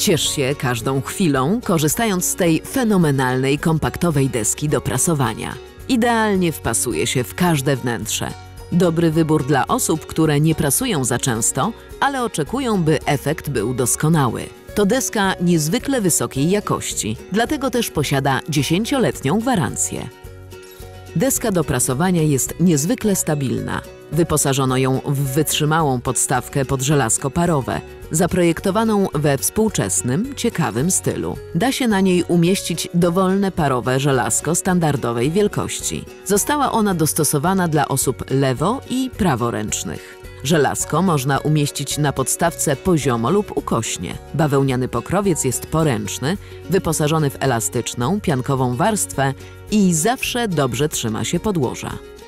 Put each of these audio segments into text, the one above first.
Ciesz się każdą chwilą, korzystając z tej fenomenalnej, kompaktowej deski do prasowania. Idealnie wpasuje się w każde wnętrze. Dobry wybór dla osób, które nie prasują za często, ale oczekują, by efekt był doskonały. To deska niezwykle wysokiej jakości, dlatego też posiada 10-letnią gwarancję. Deska do prasowania jest niezwykle stabilna. Wyposażono ją w wytrzymałą podstawkę pod żelazko parowe, zaprojektowaną we współczesnym, ciekawym stylu. Da się na niej umieścić dowolne parowe żelazko standardowej wielkości. Została ona dostosowana dla osób lewo- i praworęcznych. Żelazko można umieścić na podstawce poziomo lub ukośnie. Bawełniany pokrowiec jest poręczny, wyposażony w elastyczną, piankową warstwę i zawsze dobrze trzyma się podłoża.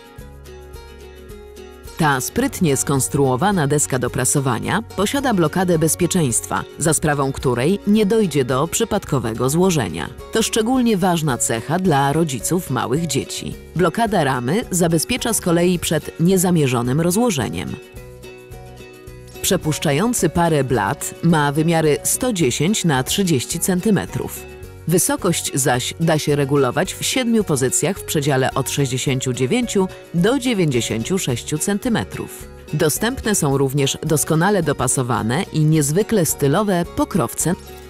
Ta sprytnie skonstruowana deska do prasowania posiada blokadę bezpieczeństwa, za sprawą której nie dojdzie do przypadkowego złożenia. To szczególnie ważna cecha dla rodziców małych dzieci. Blokada ramy zabezpiecza z kolei przed niezamierzonym rozłożeniem. Przepuszczający parę blat ma wymiary 110 na 30 cm. Wysokość zaś da się regulować w 7 pozycjach w przedziale od 69 do 96 cm. Dostępne są również doskonale dopasowane i niezwykle stylowe pokrowce.